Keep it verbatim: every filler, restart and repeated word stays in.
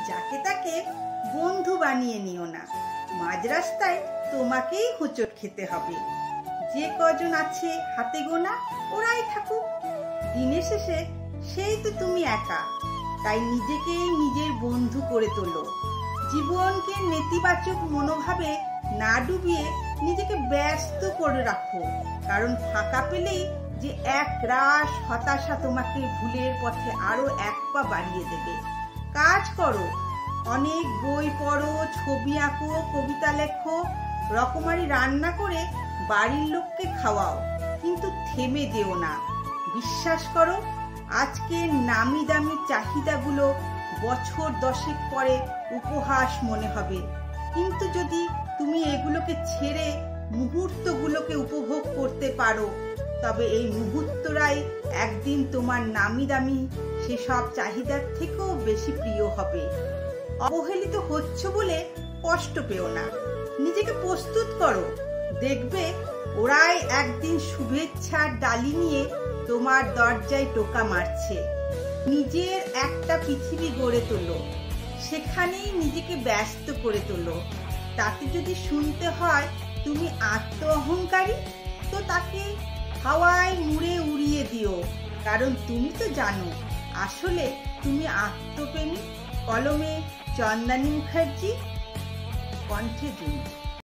যাকে তাকে বন্ধু বানিয়ে নিও না। মাঝ রাস্তায় তোমাকেই হোঁচট খেতে হবে। যে কজন আছে হাতে গোনা, ওরাই থাকুক। দিনের শেষে সেই তো তুমি একা। তাই নিজেকে নিজের বন্ধু করে তোলো। জীবনকে নেতিবাচক মনোভাবে না ডুবিয়ে নিজেকে ব্যস্ত করে রাখো, কারণ ফাঁকা পেলেই যে এক রাশ হতাশা তোমাকে ভুলের পথে আরো এক পা বাড়িয়ে দেবে। কাজ করো, অনেক বই পড়ো, ছবি আঁকো, কবিতা লেখো, রকমারি রান্না করে বাড়ির লোককে খাওয়াও, কিন্তু থেমে যেও না। বিশ্বাস করো, আজকের নামি দামি চাহিদাগুলো বছর দশেক পরে উপহাস মনে হবে, কিন্তু যদি তুমি এগুলোকে ছেড়ে মুহূর্তগুলোকে উপভোগ করতে পারো, তবে এই মুহূর্তরাই একদিন তোমার নামি দামি সেসব চাহিদার থেকেও বেশি প্রিয় হবে। অবহেলিত হচ্ছ বলে কষ্ট পেও না, নিজেকে প্রস্তুত করো। দেখবে ওরাই একদিন শুভেচ্ছার ডালি নিয়ে তোমার দরজায় টোকা মারছে। নিজের একটা পৃথিবী গড়ে তোলো, সেখানেই নিজেকে ব্যস্ত করে তোলো। তাতে যদি শুনতে হয় তুমি আত্ম অহংকারী, তো তাকে হাওয়ায় মুড়ে উড়িয়ে দিও, কারণ তুমি তো জানো আসলে তুমি আত্মপ্রেমী। কলমে চন্দানী মুখার্জি, কণ্ঠে জুনি।